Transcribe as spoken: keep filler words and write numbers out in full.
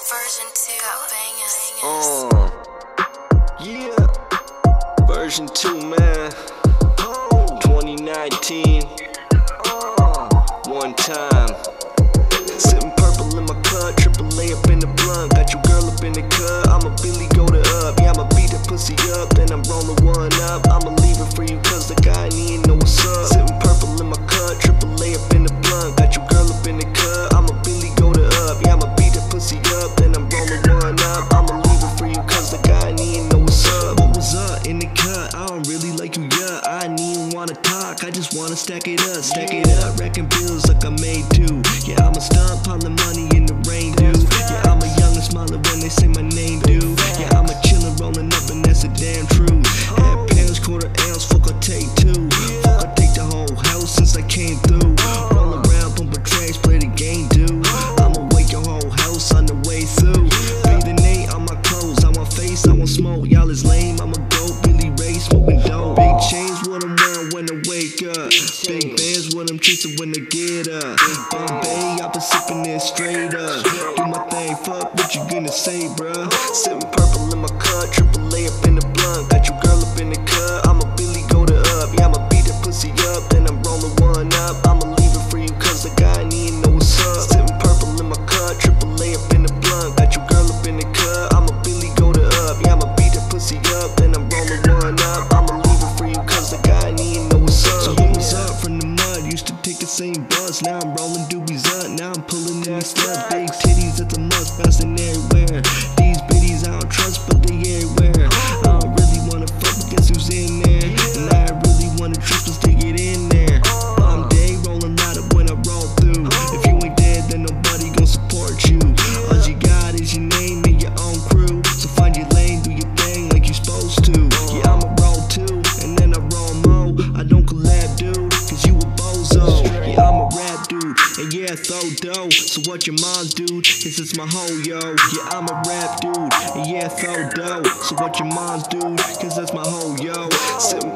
Version two got bangers. Uh, yeah. Version two, man. twenty nineteen. Uh, one time. Sipping purple in my cut, triple A up in the blunt. Got your girl up in the cut. I'ma Billy go to up. Yeah, I'ma beat that pussy up, then I'm rolling one up. I'ma leave it for you, cause the guy need know what's up. Sipping purple in my cut, triple A up in the blunt. Got your girl up in the cut. I'ma Billy go to up. Yeah, I'ma beat that pussy up, then I'm rolling one up. I'ma leave it for you, cause the guy need know what's up. What was up in the cut? I don't really like you, yeah. I ain't even wanna talk, I just wanna stack it up. Stack it up, racking bills like I made two. Yeah, I'ma stomp piling money in the rain, dude. Yeah, I'm a young and smiling when they say my name, dude. Yeah, I'm a chillin' rolling up and that's a damn truth. Half pounds, quarter ounce, fuck I take two. Fuck I take the whole house since I came through. Roll around, pumping tracks, play the game, dude. I'ma wake your whole house on the way through. Breathing eight on my clothes, on my face, I won't smoke. Y'all is lame, I'ma go Billy Ray, smoking dope. Big chains, what I'm wearing when I wake up. Big bands, what I'm chasing when I get up. Bombay, I've been sipping it straight up. Do my thing, fuck what you gonna say, bruh. Sipping purple in my cut, triple A up in the blunt. Got your girl up in the cut, I'ma Billy go to up. Yeah, I'ma beat that pussy up, then I'm rolling one up. I'ma leave it for you, cause the guy need know what's up. Sipping purple in my cut, triple A up in the blunt. Got your girl up in the cut, I'ma Billy go to up. Yeah, I'ma beat that pussy up, then I'm rolling one up. I'ma leave it for you, cause the guy need know what's up. So what was up from the mud? Used to take the same bus, now I'm rolling doobies up. Now I'm pulling in these sluts, big titties, that's a must, bouncing everywhere. These biddies I don't trust, but they everywhere. I don't really wanna fuck, but guess who's in there? And I really wanna trust us to get in there. I'm day rolling out up when I roll through. If you ain't dead, then nobody gon' support you. All you got is your name and your own crew. So find your lane, do your thing like you're supposed to. Yeah, I'ma roll too, and then I roll more. I don't collab, dude, cause you a bozo. Yeah, I'm a rap dude, and yeah, I throw dough. So what your mom's dude, cause it's my hoe, yo. Yeah, I'm a rap dude, and yeah, I throw dough. So what your mom's dude, cause that's my hoe, yo. Sitting